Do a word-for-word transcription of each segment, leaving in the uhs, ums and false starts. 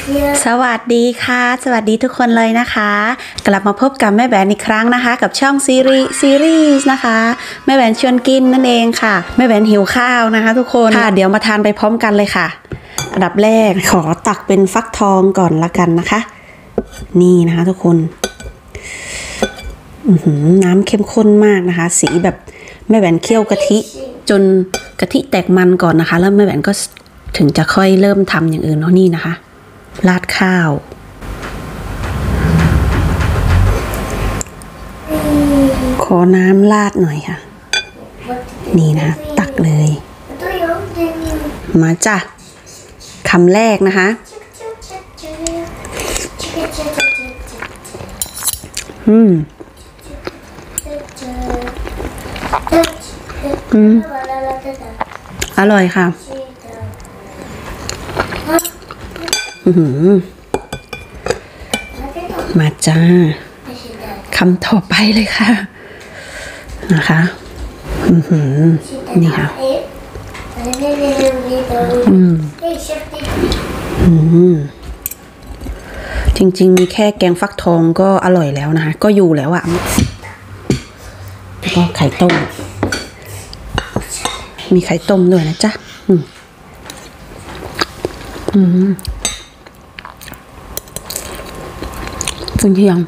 สวัสดีค่ะสวัสดีทุกคนเลยนะคะกลับมาพบกับแม่แบนอีกครั้งนะคะกับช่องซีรีส์ซีรีส์นะคะแม่แบนชวนกินนั่นเองค่ะแม่แบนหิวข้าวนะคะทุกคนค่ะเดี๋ยวมาทานไปพร้อมกันเลยค่ะอันดับแรกขอตักเป็นฟักทองก่อนละกันนะคะนี่นะคะทุกคนอื้อหือน้ำเข้มข้นมากนะคะสีแบบแม่แบนเคี่ยวกะทิจนกะทิแตกมันก่อนนะคะแล้วแม่แบนก็ถึงจะค่อยเริ่มทำอย่างอื่นเนาะนี่นะคะราดข้าวขอน้ำราดหน่อยค่ะนี่นะตักเลยมาจ้ะคำแรกนะคะอืมอืมอร่อยค่ะอือมาจ้าคำต่อไปเลยค่ะนะคะอือหือนี่ค่ะอืมอืมจริงๆมีแค่แกงฟักทองก็อร่อยแล้วนะคะก็อยู่แล้วอะแล้วก็ไข่ต้มมีไข่ต้มด้วยนะจ๊ะอืมอืมซึ่งเที่ยง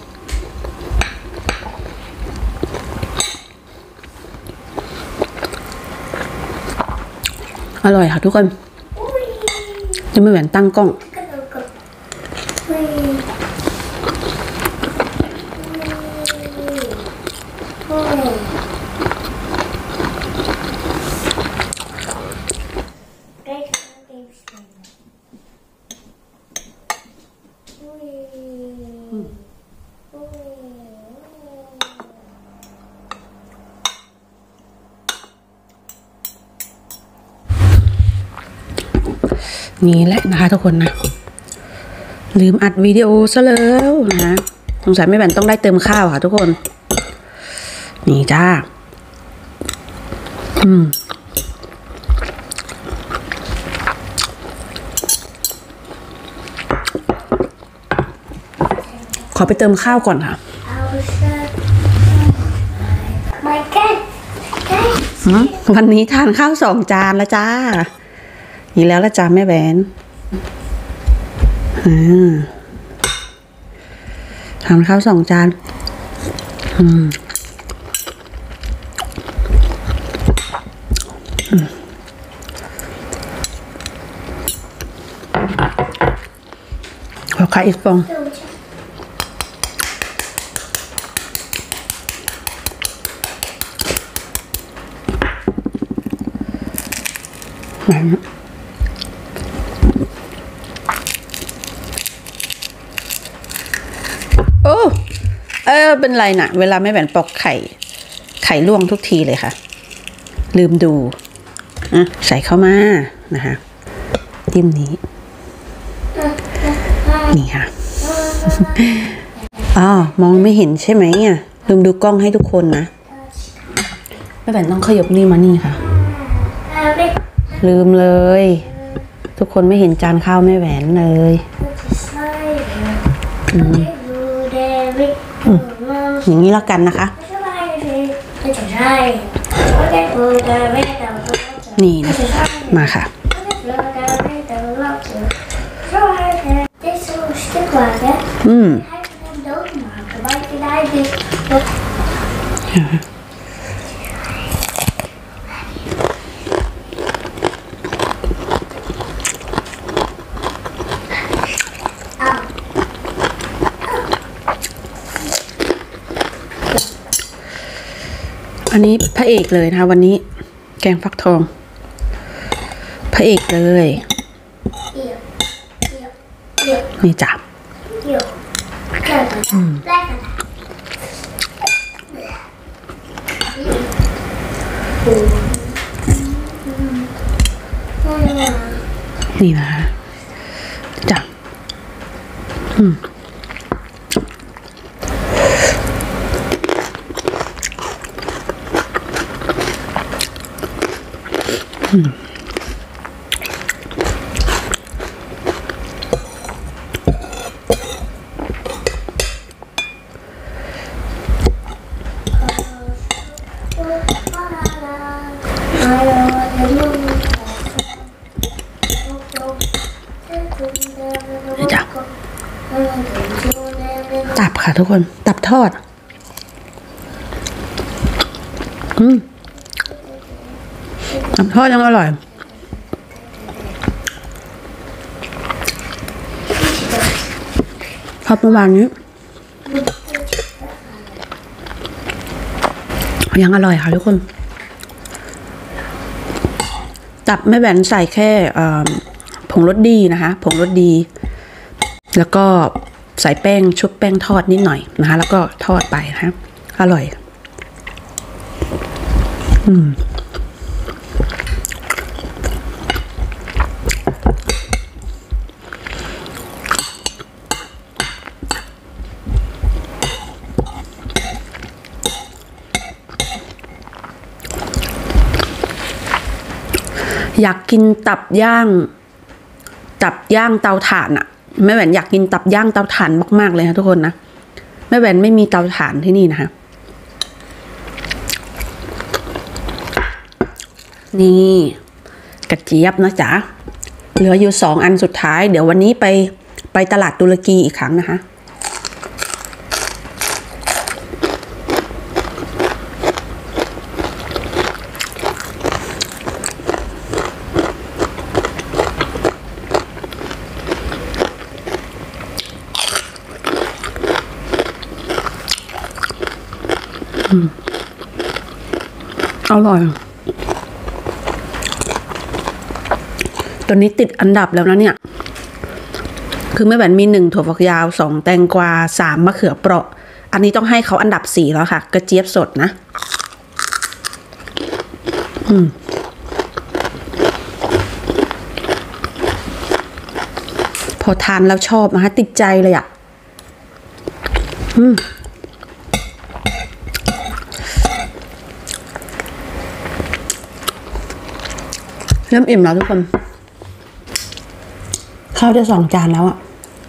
อร่อยค่ะทุกคนจะไม่เหมือนตั้งกล้องนี่แหละนะคะทุกคนนะลืมอัดวิดีโอซะแล้วนะสงสัยไม่แบ่นต้องได้เติมข้าวค่ะทุกคนนี่จ้าอืมขอไปเติมข้าวก่อนค่ะวันนี้ทานข้าวสองจานแล้วจ้านี่แล้วละจ้าแม่แหวนอ่าทานข้าวสองจานอืมขอไข่อีกฟองโอ้เออเป็นไรนะเวลาแม่แหวนปอกไข่ไข่ล่วงทุกทีเลยค่ะลืมดูอ่ะใส่เข้ามานะคะจิ้มนี้นี่ค่ะอ๋อมองไม่เห็นใช่ไหมอ่ะลืมดูกล้องให้ทุกคนนะแม่แหวนต้องขยบนี่มานี่ค่ะลืมเลยทุกคนไม่เห็นจานข้าวแม่แหวนเลยอืมอย่างนี้แล้วกันนะคะนี่นะมาค่ะอืมอันนี้พระเอกเลยนะคะวันนี้แกงฟักทองพระเอกเลยนี่จ้ะนี่นะคะจ้ะอืมอืมนี่จ้ะตับค่ะทุกคนตับทอดอืมตับทอดยังอร่อยทอดเมื่อวานนี้ยังอร่อยค่ะทุกคนตับไม่แบนใส่แค่ผงรสดีนะคะผงรสดีแล้วก็ใส่แป้งชุบแป้งทอดนิดหน่อยนะคะแล้วก็ทอดไปนะคะอร่อยอืมอยากกินตับย่างตับย่างเตาถ่านอะแม่แหวนอยากกินตับย่างเตาถ่านมากๆเลยนะทุกคนนะแม่แหวนไม่มีเตาถ่านที่นี่นะคะนี่กระเจี๊ยบนะจ๊ะเหลืออยู่สองอันสุดท้ายเดี๋ยววันนี้ไปไปตลาดตุรกีอีกครั้งนะคะอร่อยตัวนี้ติดอันดับแล้วนะเนี่ยคือแม่แหวนมีหนึ่งถั่วฝักยาวสองแตงกวาสามมะเขือเปราะอันนี้ต้องให้เขาอันดับสี่แล้วค่ะกระเจี๊ยบสดนะอืมพอทานแล้วชอบนะคะติดใจเลยอ่ะอืมเริ่มอิ่มแล้วทุกคนข้าวจะสองจานแล้วอะ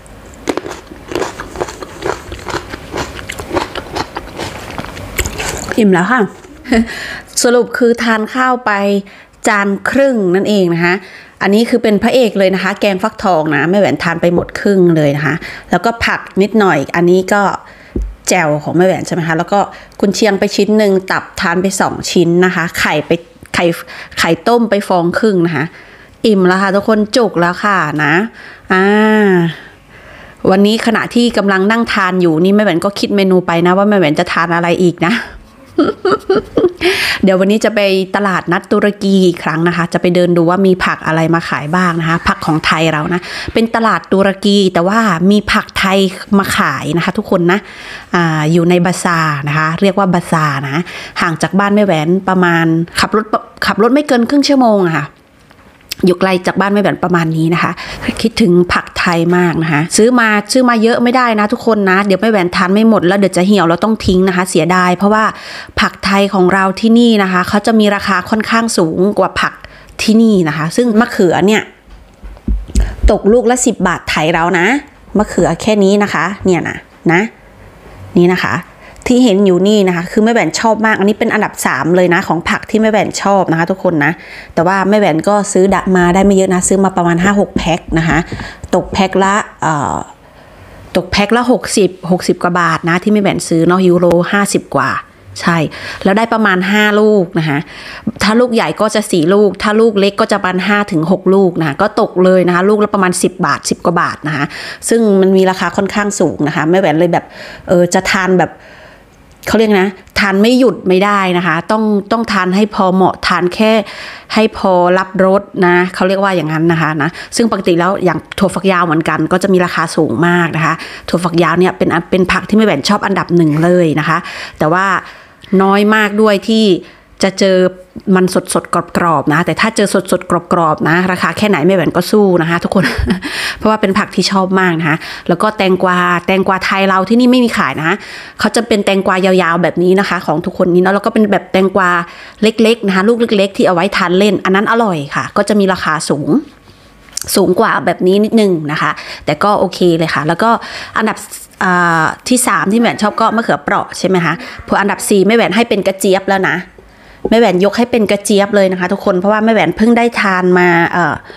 อิ่มแล้วค่ะ สรุปคือทานข้าวไปจานครึ่งนั่นเองนะคะอันนี้คือเป็นพระเอกเลยนะคะแกงฟักทองนะแม่แหวนทานไปหมดครึ่งเลยนะคะแล้วก็ผักนิดหน่อยอันนี้ก็แจ่วของแม่แหวนใช่ไหมคะแล้วก็กุนเชียงไปชิ้นหนึ่งตับทานไปสองชิ้นนะคะไข่ไปไข่ไข่ต้มไปฟองครึ่งนะคะอิ่มแล้วค่ะทุกคนจุกแล้วค่ะนะอ่าวันนี้ขณะที่กำลังนั่งทานอยู่นี่แม่แหวนก็คิดเมนูไปนะว่าแม่แหวนจะทานอะไรอีกนะ เดี๋ยววันนี้จะไปตลาดนัดตุรกีอีกครั้งนะคะจะไปเดินดูว่ามีผักอะไรมาขายบ้างนะคะผักของไทยเรานะเป็นตลาดตุรกีแต่ว่ามีผักไทยมาขายนะคะทุกคนนะอ่าอยู่ในบาซาร์นะคะเรียกว่าบาซาร์นะห่างจากบ้านแม่แหวนประมาณขับรถขับรถไม่เกินครึ่งชั่วโมงอะค่ะอยู่ไกลจากบ้านแม่แหวนประมาณนี้นะคะคิดถึงผักไทยมากนะคะซื้อมาซื้อมาเยอะไม่ได้นะทุกคนนะเดี๋ยวแม่แหวนทานไม่หมดแล้วเดี๋ยวจะเหี่ยวแล้วต้องทิ้งนะคะเสียดายเพราะว่าผักไทยของเราที่นี่นะคะเขาจะมีราคาค่อนข้างสูงกว่าผักที่นี่นะคะซึ่งมะเขือเนี่ยตกลูกละสิบบาทไทยเรานะมะเขือแค่นี้นะคะเนี่ยนะนะนี่นะคะที่เห็นอยู่นี่นะคะคือแม่แหวนชอบมากอันนี้เป็นอันดับสามเลยนะของผักที่แม่แหวนชอบนะคะทุกคนนะแต่ว่าแม่แหวนก็ซื้อดะมาได้ไม่เยอะนะซื้อมาประมาณ ห้าหก แพ็คนะคะตกแพ็คละเอ่อตกแพ็คละหกสิบ หกสิบกว่าบาทนะที่แม่แหวนซื้อเนาะยูโรห้าสิบกว่าใช่แล้วได้ประมาณห้าลูกนะคะถ้าลูกใหญ่ก็จะสี่ลูกถ้าลูกเล็กก็จะประมาณห้าถึงหกลูกนะก็ตกเลยนะคะลูกละประมาณสิบบาทสิบกว่าบาทนะคะซึ่งมันมีราคาค่อนข้างสูงนะคะแม่แหวนเลยแบบเออจะทานแบบเขาเรียกนะทานไม่หยุดไม่ได้นะคะต้องต้องทานให้พอเหมาะทานแค่ให้พอรับรสนะเขาเรียกว่าอย่างนั้นนะคะนะซึ่งปกติแล้วอย่างถั่วฝักยาวเหมือนกันก็จะมีราคาสูงมากนะคะถั่วฝักยาวเนี่ยเป็นเป็นผักที่แม่แหวนชอบอันดับหนึ่งเลยนะคะแต่ว่าน้อยมากด้วยที่จะเจอมันสดสดกรอบๆนะแต่ถ้าเจอสดสดกรอบๆนะราคาแค่ไหนแม่แหวนก็สู้นะคะทุกคน เพราะว่าเป็นผักที่ชอบมากนะคะแล้วก็แตงกวาแตงกวาไทยเราที่นี่ไม่มีขายนะคะเขาจะเป็นแตงกวายาวๆแบบนี้นะคะของทุกคนนี้เนาะแล้วก็เป็นแบบแตงกวาเล็กๆนะคะลูกเล็กๆที่เอาไว้ทานเล่นอันนั้นอร่อยค่ะก็จะมีราคาสูงสูงกว่าแบบนี้นิดนึงนะคะแต่ก็โอเคเลยค่ะแล้วก็อันดับที่สามที่แม่แหวนชอบก็มะเขือเปราะใช่ไหมคะพออันดับสี่แม่แหวนให้เป็นกระเจี๊ยบแล้วนะแม่แหวนยกให้เป็นกระเจี๊ยบเลยนะคะทุกคนเพราะว่าแม่แหวนเพิ่งได้ทานมาเอ่อ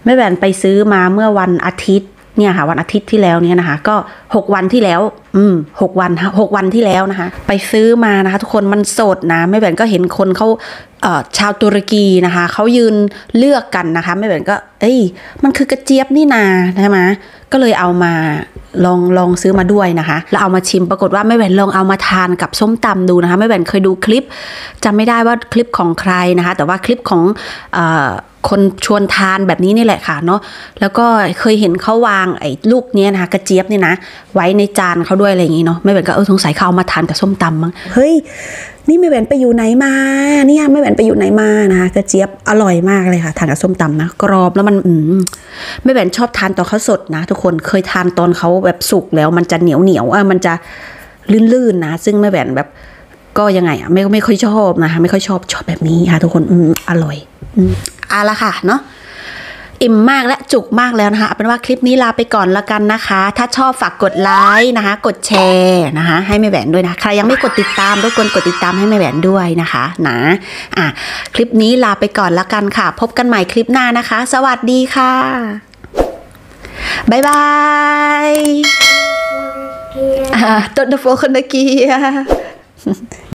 แม่แหวนไปซื้อมาเมื่อวันอาทิตย์เนี่ยค่ะวันอาทิตย์ที่แล้วเนี่ยนะคะก็หกวันที่แล้วอืมหกวันหกวันที่แล้วนะคะไปซื้อมานะคะทุกคนมันสดนะแม่แหวนก็เห็นคนเขาเอ่อชาวตุรกีนะคะเขายืนเลือกกันนะคะแม่แหวนก็เอ้ยมันคือกระเจี๊ยบนี่นาใช่ไหมก็เลยเอามาลองลองซื้อมาด้วยนะคะแล้วเอามาชิมปรากฏว่าแม่แหวนลองเอามาทานกับส้มตำดูนะคะแม่แหวนเคยดูคลิปจำไม่ได้ว่าคลิปของใครนะคะแต่ว่าคลิปของเอ่อคนชวนทานแบบนี้นี่แหละค่ะเนาะแล้วก็เคยเห็นเขาวางไอ้ลูกเนี้ยนะคะกระเจี๊ยบนี่นะไว้ในจานเขาด้วยอะไรอย่างงี้เนาะแม่แหวนก็เออสงสัยเขาเอามาทานกับส้มตำมั้งเฮ้ยนี่แม่แหวนไปอยู่ไหนมาเนี่ยแม่แหวนไปอยู่ไหนมานะคะกระเจี๊ยบอร่อยมากเลยค่ะทานกับส้มตำนะกรอบแล้วมันอืมแม่แหวนชอบทานตอนเขาสดนะทุกคนเคยทานตอนเขาแบบสุกแล้วมันจะเหนียวเหนียวเออมันจะลื่นๆนะซึ่งแม่แหวนแบบก็ยังไงอ่ะไม่ไม่ค่อยชอบนะคะไม่ค่อยชอบชอบแบบนี้ค่ะทุกคนอืมอร่อยอืมเอาละค่ะเนาะอิ่มมากและจุกมากแล้วนะคะเอาเป็นว่าคลิปนี้ลาไปก่อนละกันนะคะถ้าชอบฝากกดไลค์นะคะกดแชร์นะคะให้แม่แหวนด้วยนะใครยังไม่กดติดตามรบกวนกดติดตามให้แม่แหวนด้วยนะคะนะอ่ะคลิปนี้ลาไปก่อนละกันค่ะพบกันใหม่คลิปหน้านะคะสวัสดีค่ะบ๊ายบายอ่าต้นตะโฟคนตะเกีย